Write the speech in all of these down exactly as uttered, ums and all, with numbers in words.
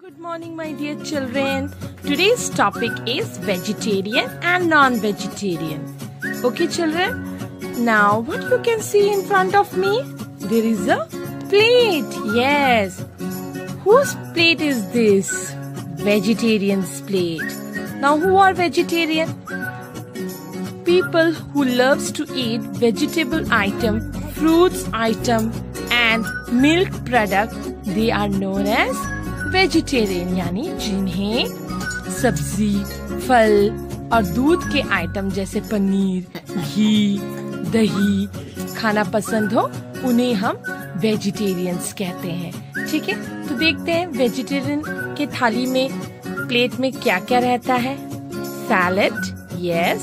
Good morning, my dear children. Today's topic is vegetarian and non-vegetarian. Okay, children. Now, what you can see in front of me? There is a plate. Yes. Whose plate is this? Vegetarian's plate. Now, who are vegetarian? People who loves to eat vegetable item, fruits item, and milk product. They are known as vegetarian, यानी जिन्हें सब्जी, फल और दूध के item जैसे पनीर, घी, दही खाना पसंद हो, उन्हें हम वेजिटेरियंस कहते हैं. ठीक है, तो देखते हैं वेजिटेरियन के थाली में प्लेट में क्या क्या रहता है. Salad, yes.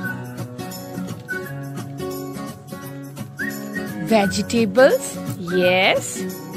Vegetables, yes.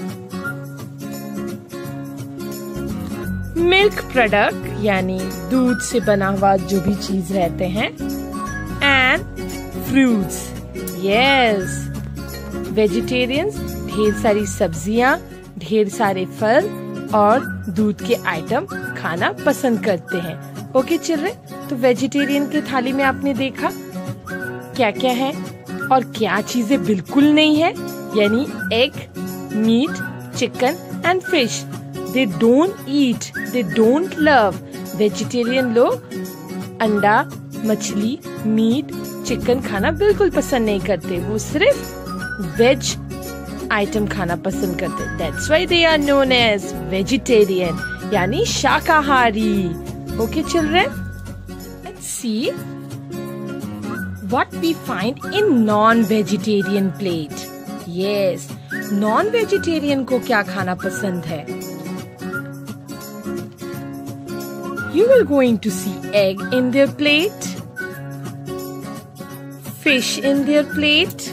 Milk product यानी दूध से बना हुआ जो भी चीज रहते हैं. And fruits, yes. वेजिटेरियंस ढेर सारी सब्जियां, ढेर सारे फल और दूध के आइटम खाना पसंद करते हैं. ओके चिल्ड्रन, तो वेजिटेरियन के थाली में आपने देखा क्या क्या है और क्या चीजें बिल्कुल नहीं है. यानी egg, meat, chicken and fish. They don't eat, they don't love. Vegetarian लोग अंडा, मछली, मीट, चिकन खाना बिल्कुल पसंद नहीं करते. वो सिर्फ वेज आइटम खाना पसंद करते. That's why they are known as vegetarian, यानी शाकाहारी. Okay, children? Let's see what we find in non-vegetarian plate. Yes, non-vegetarian को क्या खाना पसंद है? You will going to see egg in their plate, fish in their plate,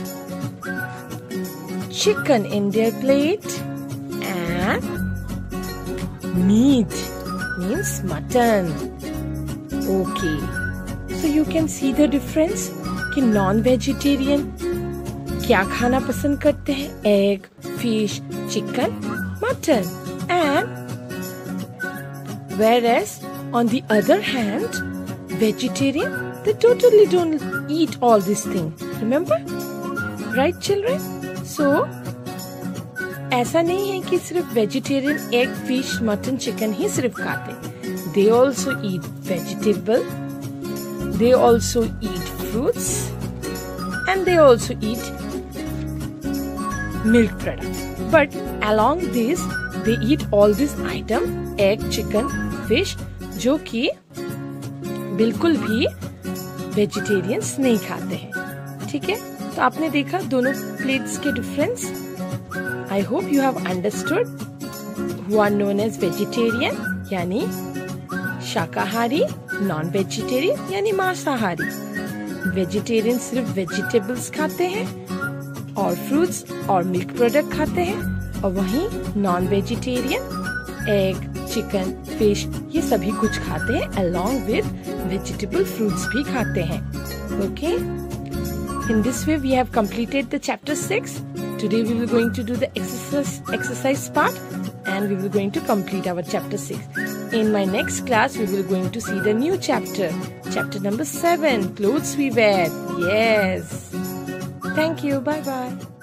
chicken in their plate, and meat means mutton. Okay, so you can see the difference कि non-vegetarian क्या खाना पसंद करते हैं. Egg, fish, chicken, mutton, and whereas on the other hand, vegetarian, they totally don't eat all these things. Remember? Right, children? So, ऐसा नहीं है कि सिर्फ vegetarian egg, fish, mutton, chicken ही सिर्फ खाते. They also eat vegetable. They also eat fruits. And they also eat milk product. But along this, they eat all these items, egg, chicken, fish, जो कि बिल्कुल भी वेजिटेरियंस नहीं खाते हैं. ठीक है, तो आपने देखा दोनों प्लेट्स के difference. I hope you have understood who are known as vegetarian यानी शाकाहारी, नॉन वेजिटेरियन यानी मांसाहारी. वेजिटेरियन सिर्फ वेजिटेबल्स खाते हैं और फ्रूट्स और मिल्क प्रोडक्ट खाते हैं, और वहीं non vegetarian egg, chicken, fish ये सभी कुछ खाते हैं, along with vegetable fruits भी खाते हैं. Okay? In this way we have completed the chapter six. Today we will going to do the exercise exercise part, and we will going to complete our chapter six. In my next class we will going to see the new chapter, chapter number seven, clothes we wear. Yes. Thank you. Bye bye.